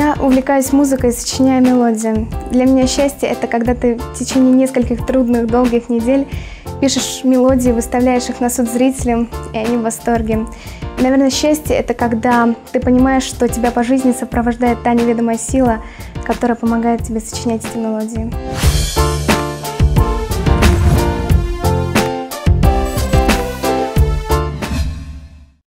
Я увлекаюсь музыкой, сочиняю мелодии. Для меня счастье — это когда ты в течение нескольких трудных, долгих недель пишешь мелодии, выставляешь их на суд зрителям, и они в восторге. И, наверное, счастье — это когда ты понимаешь, что тебя по жизни сопровождает та неведомая сила, которая помогает тебе сочинять эти мелодии.